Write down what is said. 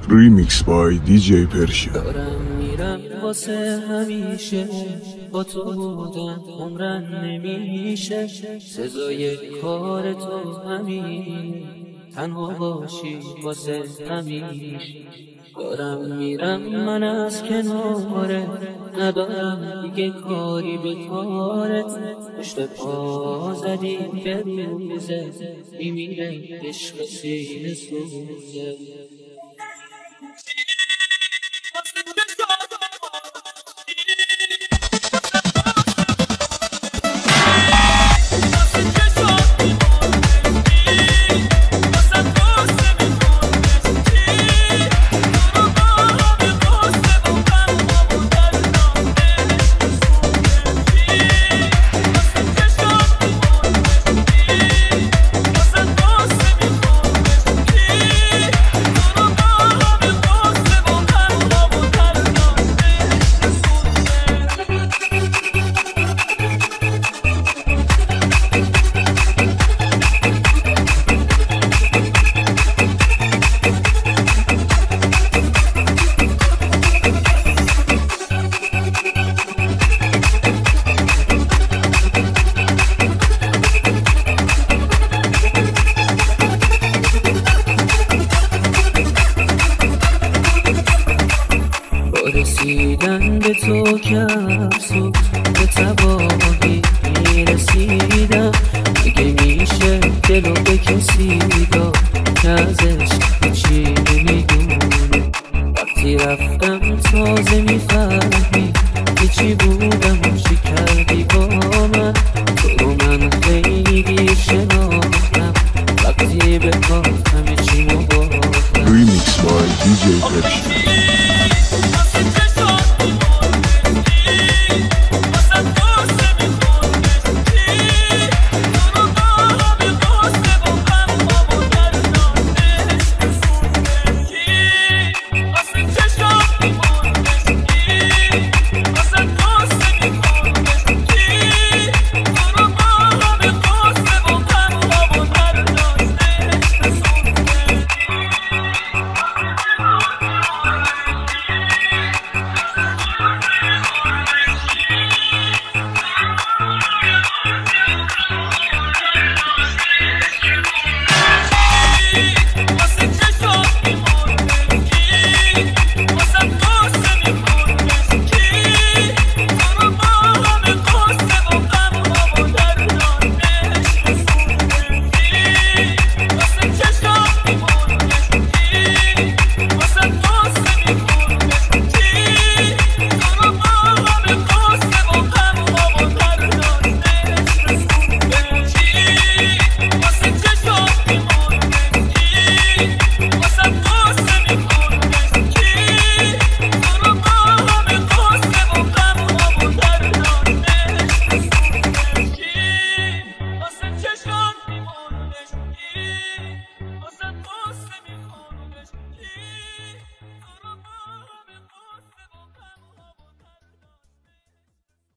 Remix by DJ Persia. دارم میرم واسه همیشه، با تو بودم عمرم نمیشه، سزای کار تو همین تنها باشی واسه همیشه. دارم میرم من از کناره، ندارم دیگه کاری به کارت، پشت پا زدی به روزه، میمیره عشق سینه سوزه. رسیدن به تو کفسو به تباهی میرسیدم، دیگه میشه دلو به کسی داد که ازش هیچی نمیدونه. وقتی رفتم تازه میفهمی که چی بودم و چی کردی با من، تو رو من خیلی شناختم، وقتی به کار همه چی مو باختم. Remix by DJ Persia.